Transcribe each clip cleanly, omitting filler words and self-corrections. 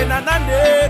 China and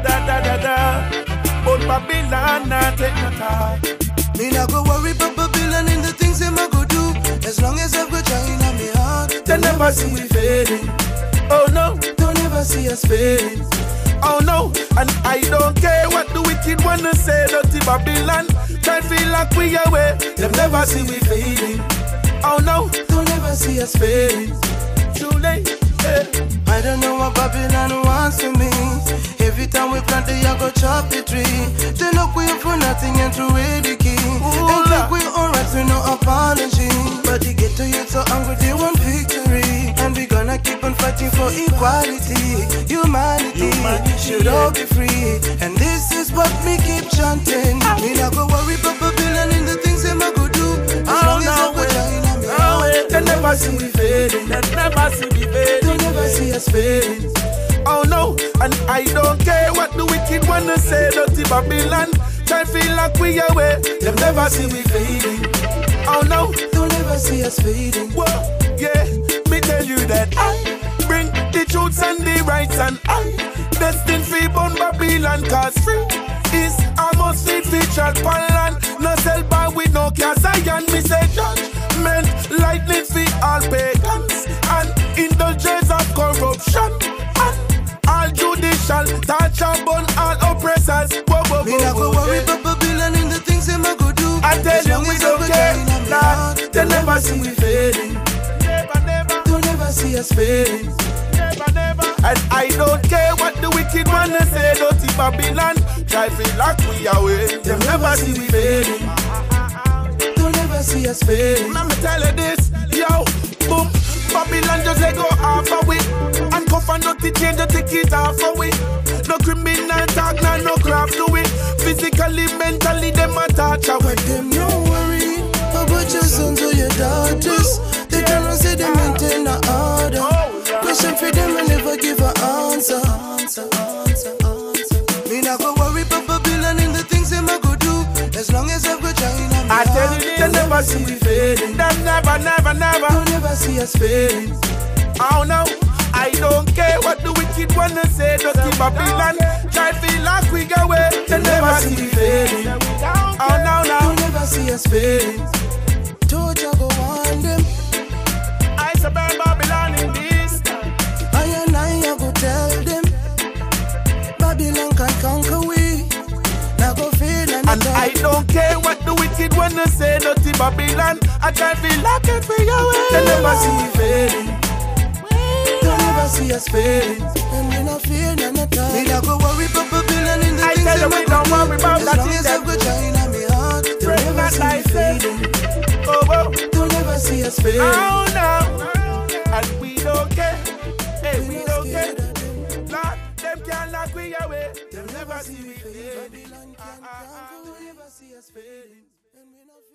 da. But Babylon not take no talk. Me not go worry about Babylon and the things them I go do. As long as I've got China in my heart, They never see we fading. Oh no, don't ever see us fading. oh no. And I don't care what the wicked wanna say. Dirty Babylon, try feel like we away. Them never see we fading. Oh no, Don't ever see us fading. too late. Yeah. I don't know what Babylon wants from me. Every time we plant the I go chop the tree. They look we for nothing and throw away the key. And think we alright, we no apology. But they get to you so angry, they want victory. And we gonna keep on fighting for equality. Humanity should all be free. And this is what me keep chanting. Me not go worry about Babylon and the things them I go do. As long as I go China, me heart. They never see we fading. They never see we fading. Don't ever see us fading. Oh no, and I don't care what the wicked wanna say. Dirty Babylon, try feel like we away. Them never see we fading. Oh no, Don't ever see us fading. whoa, yeah. Me tell you that I bring the truths and the rights, and I destined for born Babylon. Cause free is almost featured pan land. No sell by with no cash. I me say judgment lightning for all pagans and indulgence of corruption. All judicial, touch upon all oppressors. Whoa, whoa, Me not go whoa, worry yeah. about Babylon and the things them I go do. I tell As you long we as don't I've got care. China in my Nah, heart, they never see we fading. Never, never, Don't ever see us fading. never, never. And I don't care what the wicked wanna say. Dirty Babylon, try feel like we away. Them never see we fading. Don't ever see us fading. Let me tell you this, yo, boom. Babylon just let go off of we. And cuff and dirty change the ticket off of we. No criminal talk, no craft to it. Physically, mentally, them a torture But them no worry about your sons or your daughters. They don't say they maintain the order. Question for them and never give an answer. Me not go worry about Babylon and the things them I go do. As long as I've got China in my I tell heart, you, they never see we fading. Them never, never, never. don't ever see us fading. Oh no, I don't care what the wicked wanna say. Dirty Babylon, try feel like we go away. They never see we fading. Oh no, no. Don't ever see us fading. Told you go on them. I suburb Babylon in this. I go tell them. Babylon can conquer we. Now go feel And I don't care what the wicked wanna say. Dirty Babylon, I try feel like it for your way. They never see we fading. Don't ever see us fading. And we not fear none at all. We not go worry about Babylon in the I things tell you that we don't worry about as that long in as them. I've got China in my heart. Don't Break ever that see me like fading. Oh, oh. Don't ever see us fading. Oh no, and we don't care. Hey, we not don't care. scared of them. Lord, them can't lock we away. Them Don't never ever see see we me fading. fading. Babylon can conquer. Don't ever see us fading. And we not